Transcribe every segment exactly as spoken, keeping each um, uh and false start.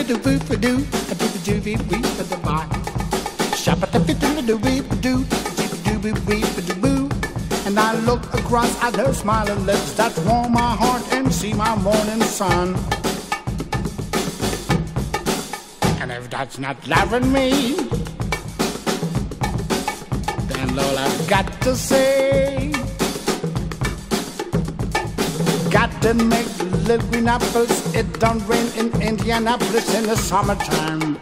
doo boo ba doo, a doo ba doo beep beep ba da bye. Shabba da bit doo doo beep doo, doo doo beep beep ba doo boo. And I look across at her smiling lips that warm my heart and see my morning sun. And if that's not loving me, then all I've got to say, got to make little green apples. It don't rain in Indianapolis in the summertime.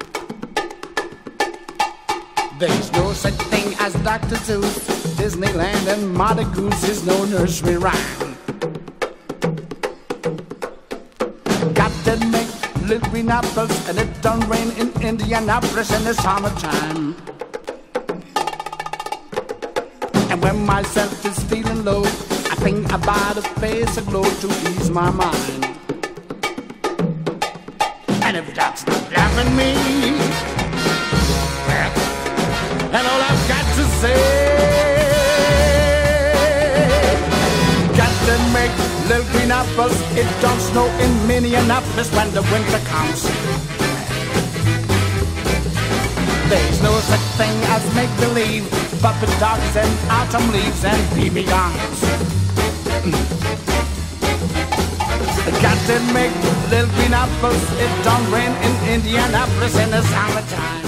There's no such thing as Doctor Seuss, Disneyland and Mother Goose is no nursery rhyme. Got to make little green apples and it don't rain in Indianapolis in the summertime. And when myself is feeling low, I think about a face aglow to ease my mind. And if that's not loving me, well, and all I've got to say, got to make little green apples. It don't snow in Minneapolis when the winter comes. There's no such thing as make-believe, puppet dogs and autumn leaves and B B guns. Got to make little green apples. It don't rain in Indianapolis in the summertime.